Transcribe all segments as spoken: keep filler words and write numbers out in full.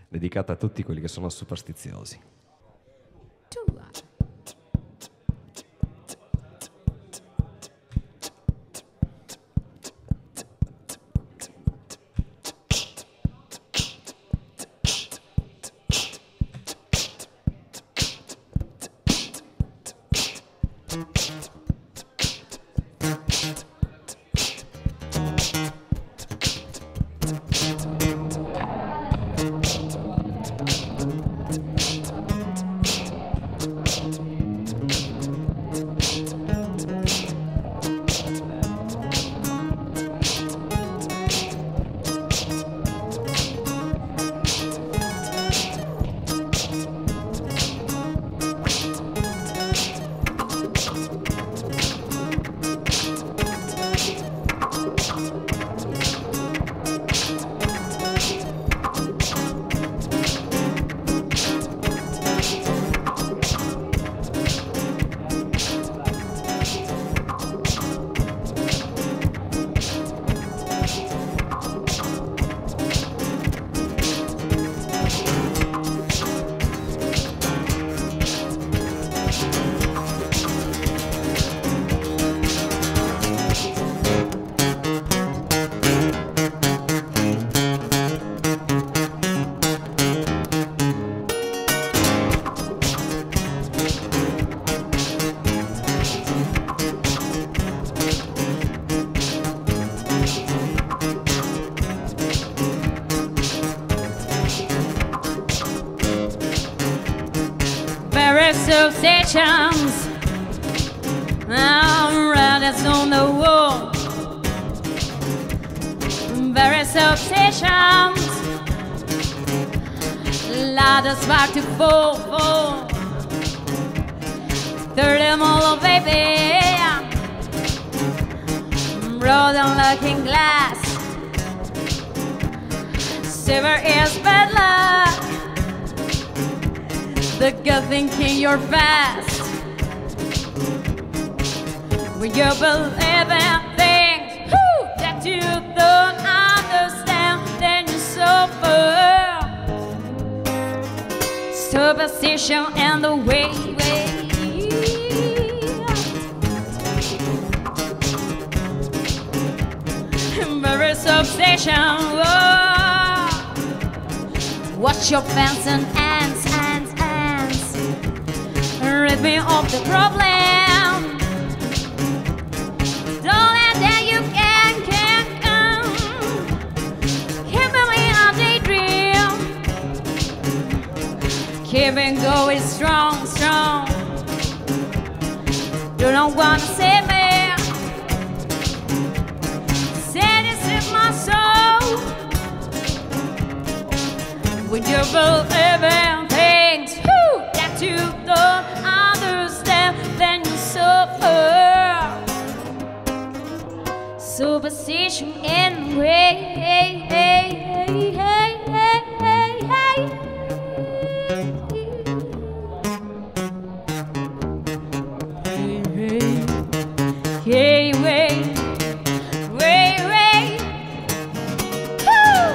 dedicata a tutti quelli che sono superstiziosi. Associations around us on the wall. Various associations let us back to fall, fall. Third them all, baby. Broad and looking glass. Silver is bad luck. The good thinking you're fast. When you believe in things whoo, that you don't understand, then you suffer. Superstition and the way, way. Various obsession. Oh. Watch your fans and ants, ants, ants. Rid me of the problem. Don't let that you can, can come. Keep me on daydream. Keep it going strong, strong. You don't wanna save me. Satisfy my soul. When you believe in things whoo, that you don't understand, then you suffer. Superstition in way, hey, hey, hey, hey, hey, hey. Hey, way, way, way. Woo!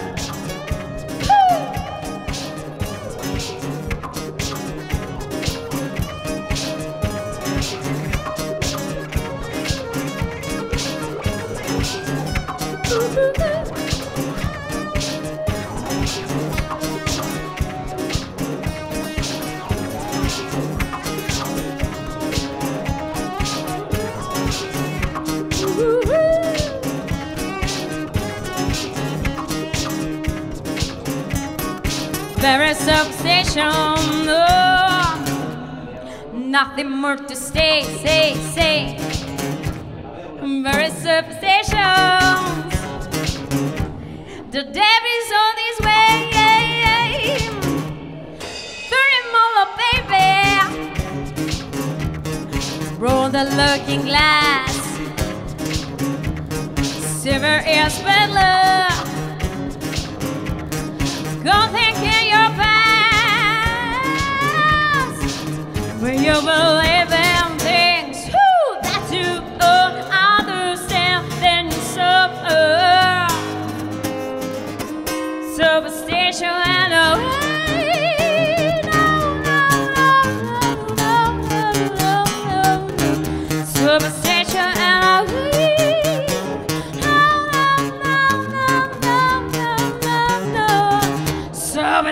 Various obsession, oh, nothing more to say, say, say. Various obsessions, the devil is on his way. Thirty more, baby. Roll the looking glass. Silver is bad luck. Go think in your past. When you believe in things whoo, that you don't understand, then you suffer. Superstition and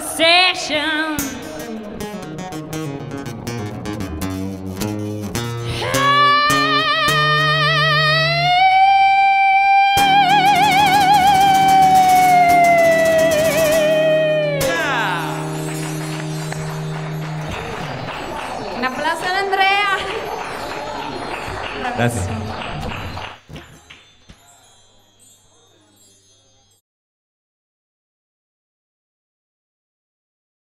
recession. Un applauso ad Andrea. Grazie.